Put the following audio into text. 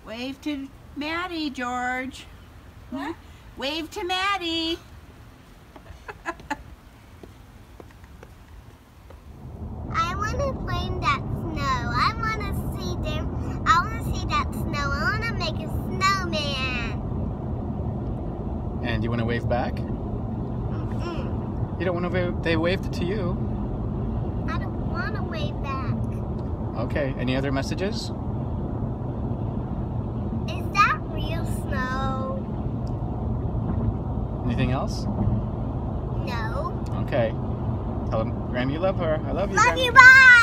Wave to Maddie, George. What? Wave to Maddie. I want to play in that snow. I want to see them. I want to see that snow. I want to make a snowman. And you want to wave back? Mm-mm. You don't want to wave? They waved it to you. I don't want to wave back. Okay. Any other messages? Is that real snow? Anything else? No. Okay. Tell them, Grammy, you love her. I love you. Love Grammy. you. Bye.